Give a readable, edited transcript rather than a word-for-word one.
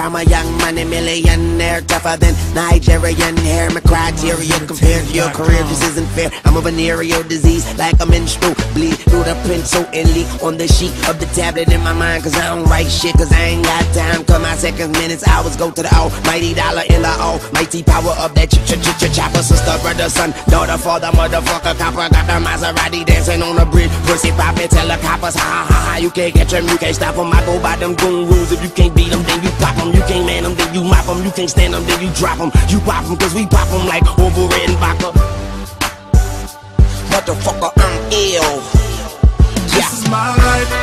I'm a young money millionaire, tougher than Nigerian hair. My criteria compared to your career just isn't fair. I'm a venereal disease like a menstrual bleed through the pencil and leak on the sheet of the tablet in my mind. Cause I don't write shit, cause I ain't got time. Cause my seconds, minutes, hours go to the almighty dollar in the almighty power of that chopper. Sister, brother, son, daughter, father, motherfucker, copper. Got the Maserati dancing on the bridge. Pussy poppin', tell the coppers, ha ha ha. You can't catch them, you can't stop them. I go by them goon rules. If you can't beat them, then you pop them. You can't man them, then you mop them. You can't stand them, then you drop them. You pop them, cause we pop them like over red and vodka. Motherfucker, I'm ill. This is my life.